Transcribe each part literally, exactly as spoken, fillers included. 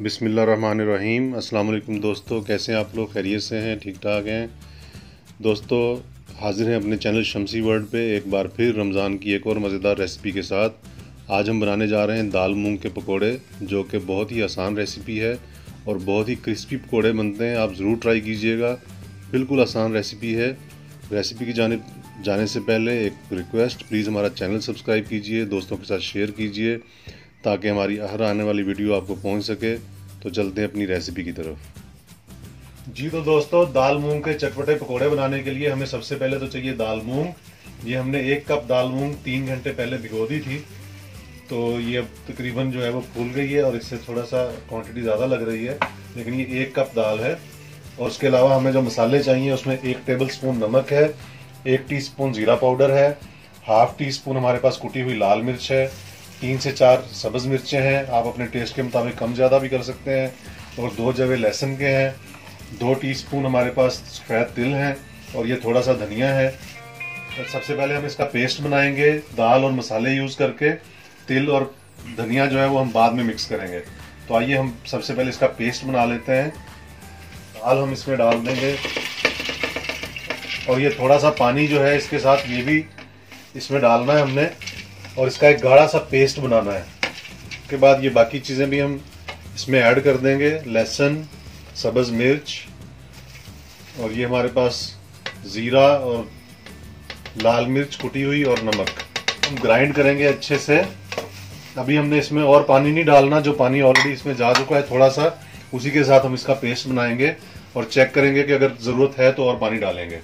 बिस्मिल्लाहिर्रहमानिर्रहीम। अस्सलाम वालेकुम दोस्तों, कैसे हैं आप लोग? खैरियत से हैं? ठीक ठाक हैं दोस्तों? हाजिर हैं अपने चैनल शमसी वर्ल्ड पे एक बार फिर रमज़ान की एक और मज़ेदार रेसिपी के साथ। आज हम बनाने जा रहे हैं दाल मूंग के पकोड़े, जो कि बहुत ही आसान रेसिपी है और बहुत ही क्रिस्पी पकोड़े बनते हैं। आप ज़रूर ट्राई कीजिएगा, बिल्कुल आसान रेसिपी है। रेसिपी की जानिब जाने से पहले एक रिक्वेस्ट, प्लीज़ हमारा चैनल सब्सक्राइब कीजिए, दोस्तों के साथ शेयर कीजिए ताकि हमारी हर आने वाली वीडियो आपको पहुंच सके। तो चलते हैं अपनी रेसिपी की तरफ। जी तो दोस्तों, दाल मूंग के चटपटे पकोड़े बनाने के लिए हमें सबसे पहले तो चाहिए दाल मूंग। ये हमने एक कप दाल मूंग तीन घंटे पहले भिगो दी थी, तो ये अब तकरीबन जो है वो फूल गई है और इससे थोड़ा सा क्वांटिटी ज़्यादा लग रही है, लेकिन ये एक कप दाल है। और उसके अलावा हमें जो मसाले चाहिए उसमें एक टेबल स्पून नमक है, एक टी स्पून ज़ीरा पाउडर है, हाफ टी स्पून हमारे पास कुटी हुई लाल मिर्च है, तीन से चार सब्ज़ मिर्चें हैं, आप अपने टेस्ट के मुताबिक कम ज़्यादा भी कर सकते हैं, और दो जवे लहसुन के हैं, दो टीस्पून हमारे पास सफ़ेद तिल हैं और ये थोड़ा सा धनिया है। तो सबसे पहले हम इसका पेस्ट बनाएंगे दाल और मसाले यूज़ करके। तिल और धनिया जो है वो हम बाद में मिक्स करेंगे। तो आइए हम सबसे पहले इसका पेस्ट बना लेते हैं। दाल हम इसमें डाल देंगे और ये थोड़ा सा पानी जो है इसके साथ ये भी इसमें डालना है हमने, और इसका एक गाढ़ा सा पेस्ट बनाना है। उसके बाद ये बाकी चीज़ें भी हम इसमें ऐड कर देंगे, लहसुन, सब्ज़ मिर्च, और ये हमारे पास ज़ीरा और लाल मिर्च कुटी हुई और नमक। हम ग्राइंड करेंगे अच्छे से। अभी हमने इसमें और पानी नहीं डालना, जो पानी ऑलरेडी इसमें जा चुका है थोड़ा सा, उसी के साथ हम इसका पेस्ट बनाएंगे और चेक करेंगे कि अगर ज़रूरत है तो और पानी डालेंगे।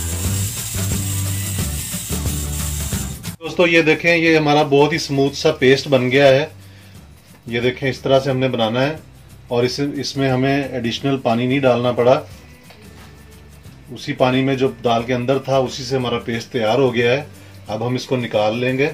दोस्तों ये देखें, ये हमारा बहुत ही स्मूथ सा पेस्ट बन गया है। ये देखें, इस तरह से हमने बनाना है और इस इसमें हमें एडिशनल पानी नहीं डालना पड़ा। उसी पानी में जो दाल के अंदर था उसी से हमारा पेस्ट तैयार हो गया है। अब हम इसको निकाल लेंगे।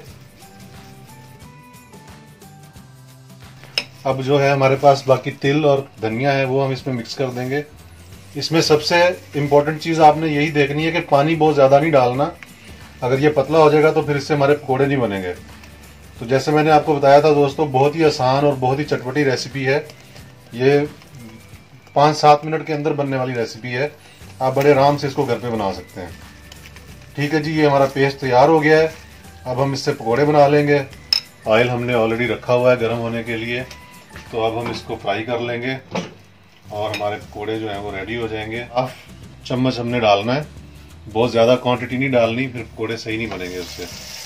अब जो है हमारे पास बाकी तिल और धनिया है वो हम इसमें मिक्स कर देंगे। इसमें सबसे इम्पोर्टेंट चीज़ आपने यही देखनी है कि पानी बहुत ज़्यादा नहीं डालना। अगर ये पतला हो जाएगा तो फिर इससे हमारे पकोड़े नहीं बनेंगे। तो जैसे मैंने आपको बताया था दोस्तों, बहुत ही आसान और बहुत ही चटपटी रेसिपी है। ये पाँच सात मिनट के अंदर बनने वाली रेसिपी है। आप बड़े आराम से इसको घर पे बना सकते हैं। ठीक है जी, ये हमारा पेस्ट तैयार हो गया है। अब हम इससे पकोड़े बना लेंगे। ऑयल हमने ऑलरेडी रखा हुआ है गर्म होने के लिए, तो अब हम इसको फ्राई कर लेंगे और हमारे पकोड़े जो हैं वो रेडी हो जाएंगे। हाफ चम्मच हमने डालना है, बहुत ज़्यादा क्वांटिटी नहीं डालनी, फिर पकोड़े सही नहीं बनेंगे उससे।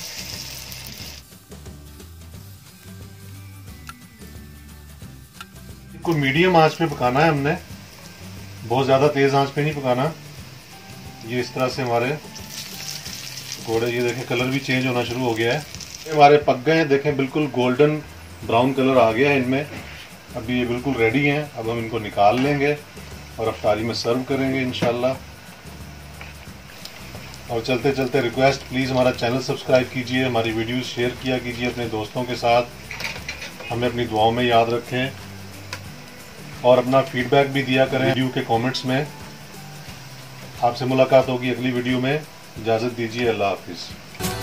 इसको मीडियम आंच पे पकाना है हमने, बहुत ज़्यादा तेज़ आंच पे नहीं पकाना। ये इस तरह से हमारे पकोड़े, ये देखें कलर भी चेंज होना शुरू हो गया है। ये हमारे पक गए हैं, देखें बिल्कुल गोल्डन ब्राउन कलर आ गया है इनमें। अभी ये बिल्कुल रेडी हैं। अब हम इनको निकाल लेंगे और अफ्तारी में सर्व करेंगे इंशाल्लाह। और चलते चलते रिक्वेस्ट, प्लीज़ हमारा चैनल सब्सक्राइब कीजिए, हमारी वीडियोस शेयर किया कीजिए अपने दोस्तों के साथ। हमें अपनी दुआओं में याद रखें और अपना फीडबैक भी दिया करें वीडियो के कमेंट्स में। आपसे मुलाकात होगी अगली वीडियो में। इजाज़त दीजिए, अल्लाह हाफिज़।